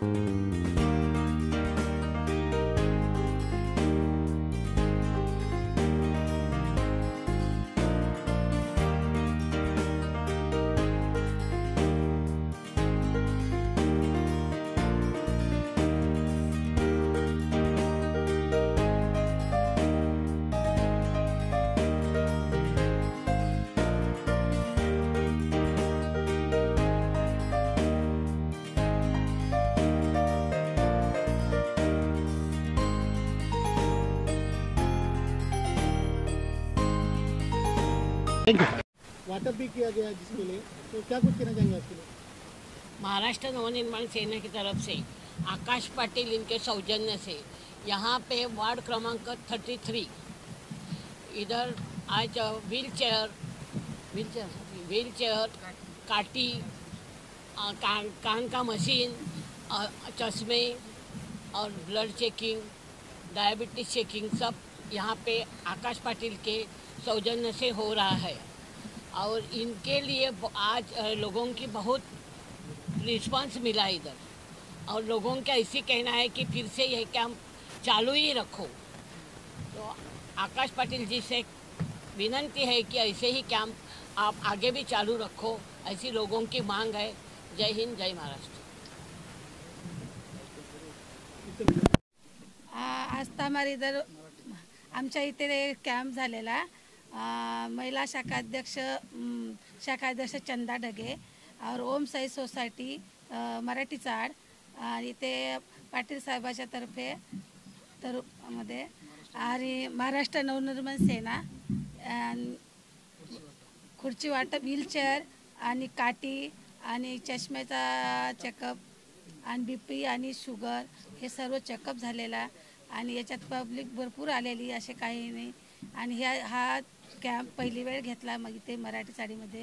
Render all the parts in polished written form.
वाटअप भी किया गया जिसके लिए, तो क्या कुछ कहना चाहेंगे आपके लिए? महाराष्ट्र नवनिर्माण सेना की तरफ से आकाश पाटिल इनके सौजन्य से यहाँ पे वार्ड क्रमांक 33 इधर आज व्हील चेयर काटी, कान का मशीन, चश्मे और ब्लड चेकिंग, डायबिटीज चेकिंग सब यहाँ पे आकाश पाटिल के सौजन्य से हो रहा है। और इनके लिए आज लोगों की बहुत रिस्पांस मिला इधर, और लोगों का ऐसे कहना है कि फिर से यह कैंप चालू ही रखो। तो आकाश पाटिल जी से विनंती है कि ऐसे ही कैंप आप आगे भी चालू रखो, ऐसी लोगों की मांग है। जय हिंद, जय महाराष्ट्र। आज हमारे इधर आमच्या इथे कॅम्प झालेला, महिला शाखाध्यक्ष चंदा ढगे और ओम साई सोसायटी मराठी चाड इथे पाटील साहेबाच्या तर्फे मध्ये आणि महाराष्ट्र नवनिर्माण सेना खुर्ची वाटप, व्हीलचेअर आणि काठी आणि चष्म्याचा चेकअप आणि बीपी आणि शुगर हे सर्व चेकअप झालेला आणि याच्यात पब्लिक भरपूर आलेली, असे काही नाही। आणि हा कॅम्प पहिली वेळ घेतला मग इथे मराठी साडीमध्ये।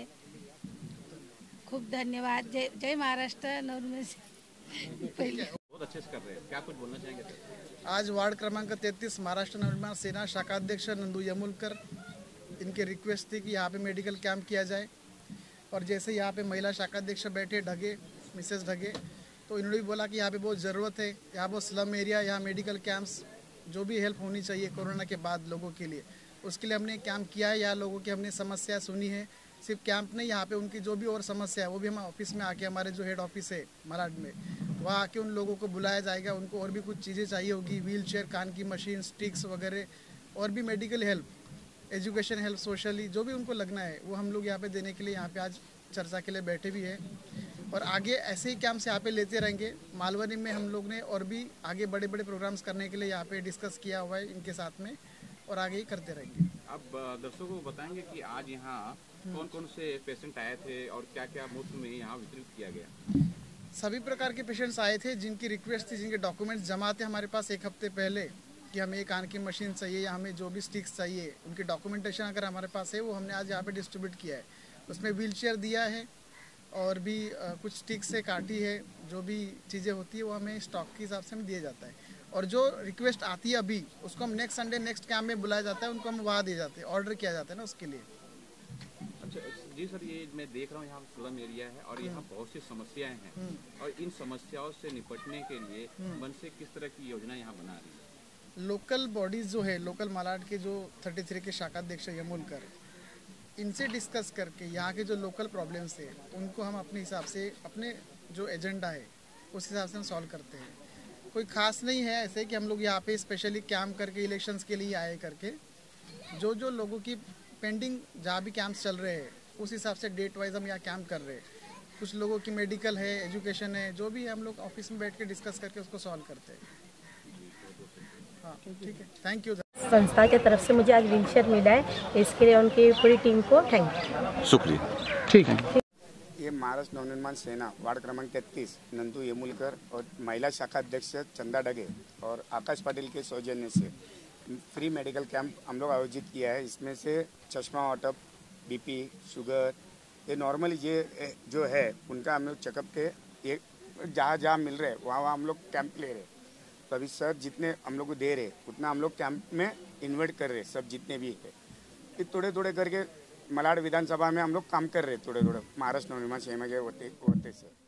खूप धन्यवाद। जय महाराष्ट्र नवनिर्माण। बहुत अच्छे से कर रहे हैं, क्या कुछ बोलना चाहेंगे? आज वार्ड क्रमांक 33 महाराष्ट्र नवनिर्माण सेना शाखाध्यक्ष नंदू यमुलकर, इनके रिक्वेस्ट थी कि यहाँ पे मेडिकल कैंप किया जाए। और जैसे यहाँ पे महिला शाखाध्यक्ष बैठे ढगे, मिसेस ढगे, तो इन्होंने भी बोला कि यहाँ पे बहुत ज़रूरत है, यहाँ बहुत स्लम एरिया, यहाँ मेडिकल कैंप्स जो भी हेल्प होनी चाहिए कोरोना के बाद लोगों के लिए, उसके लिए हमने कैंप किया है। यहाँ लोगों की हमने समस्या सुनी है। सिर्फ कैंप नहीं, यहाँ पे उनकी जो भी और समस्या है वो भी हम ऑफिस में आके, हमारे जो हेड ऑफिस है मराठ में, वहाँ आके उन लोगों को बुलाया जाएगा। उनको और भी कुछ चीज़ें चाहिए होगी, व्हील चेयर, कान की मशीन, स्टिक्स वगैरह, और भी medical help, education help, socially जो भी उनको लगना है वो हम लोग यहाँ पे देने के लिए यहाँ पे आज चर्चा के लिए बैठे भी है। और आगे ऐसे ही कैंप्स यहाँ पे लेते रहेंगे। मालवनी में हम लोग ने और भी आगे बड़े बड़े प्रोग्राम्स करने के लिए यहाँ पे डिस्कस किया हुआ है इनके साथ में, और आगे ही करते रहेंगे। अब दर्शकों को बताएंगे कि आज यहाँ कौन कौन से पेशेंट आए थे और क्या क्या मुफ्त में यहाँ वितरित किया गया? सभी प्रकार के पेशेंट्स आए थे जिनकी रिक्वेस्ट थी, जिनके डॉक्यूमेंट्स जमा थे हमारे पास एक हफ्ते पहले कि हमें कान की मशीन चाहिए या हमें जो भी स्टिक्स चाहिए, उनकी डॉक्यूमेंटेशन अगर हमारे पास है वो हमने आज यहाँ पे डिस्ट्रीब्यूट किया है। उसमें व्हील चेयर दिया है और भी कुछ स्टिक्स से काटी है, जो भी चीज़ें होती है वो हमें स्टॉक के हिसाब से हमें दिया जाता है। और जो रिक्वेस्ट आती है अभी उसको हम नेक्स्ट संडे नेक्स्ट कैंप में बुलाया जाता है, उनको हम वहाँ दे जाते हैं, ऑर्डर किया जाता है ना उसके लिए। अच्छा जी सर, ये मैं देख रहा हूँ यहाँ स्लम एरिया है और यहाँ बहुत सी समस्याएं हैं, और इन समस्याओं से निपटने के लिए मन से किस तरह की योजना यहाँ बना रही है? लोकल बॉडीज़ जो है, लोकल मालाड के जो 33 के शाखाध्यक्ष यमुलकर, इनसे डिस्कस करके यहाँ के जो लोकल प्रॉब्लम्स है उनको हम अपने हिसाब से, अपने जो एजेंडा है उस हिसाब से हम सॉल्व करते हैं। कोई खास नहीं है ऐसे कि हम लोग यहाँ पे स्पेशली कैंप करके इलेक्शंस के लिए आए करके, जो लोगों की पेंडिंग जहाँ भी कैंप्स चल रहे हैं उस हिसाब से डेट वाइज हम यहाँ कैंप कर रहे हैं। कुछ लोगों की मेडिकल है, एजुकेशन है, जो भी है हम लोग ऑफिस में बैठ के डिस्कस करके उसको सॉल्व करते हैं। हाँ ठीक है, थैंक यू। संस्था की तरफ से मुझे आज व्हीलचेयर मिला है, इसके लिए उनकी पूरी टीम को थैंक यू। शुक्रिया। ठीक है। ये महाराष्ट्र नवनिर्माण सेना वार्ड क्रमांक 33 नंदू यमुलकर और महिला शाखा अध्यक्ष चंदा ढगे और आकाश पाटिल के सौजन्य से फ्री मेडिकल कैंप हम लोग आयोजित किया है। इसमें से चश्मा वाटप, बीपी, शुगर, ये नॉर्मली ये जो है उनका हम लोग चेकअप के ये जहाँ जहाँ मिल रहे हैं वहाँ हम लोग कैंप ले रहे हैं। तो अभी सर जितने हम लोग को दे रहे उतना हम लोग कैंप में इन्वर्ट कर रहे, सब जितने भी है ये थोड़े थोड़े करके मलाड विधानसभा में हम लोग काम कर रहे थोड़े थोड़े महाराष्ट्र नवनिर्माण सेना के होते से।